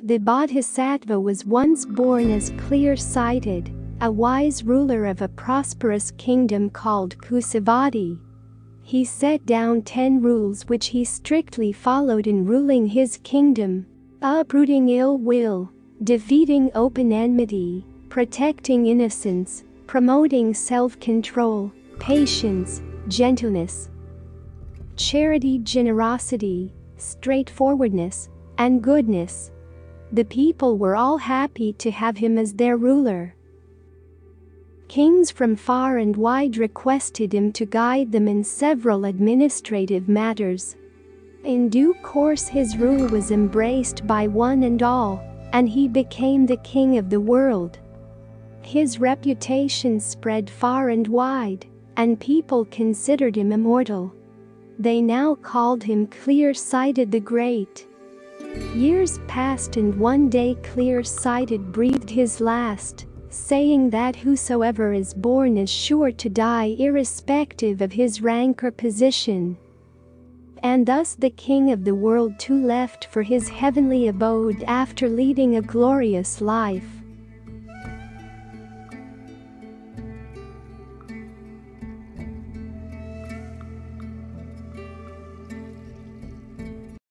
The Bodhisattva was once born as clear-sighted, a wise ruler of a prosperous kingdom called Kusavati. He set down 10 rules which he strictly followed in ruling his kingdom: uprooting ill will, defeating open enmity, protecting innocence, promoting self-control, patience, gentleness, charity, generosity, straightforwardness, and goodness. The people were all happy to have him as their ruler. Kings from far and wide requested him to guide them in several administrative matters. In due course his rule was embraced by one and all, and he became the king of the world. His reputation spread far and wide, and people considered him immortal. They now called him Clear-Sighted the Great. Years passed, and one day Clear-Sighted breathed his last, saying that whosoever is born is sure to die irrespective of his rank or position. And thus the king of the world too left for his heavenly abode after leading a glorious life.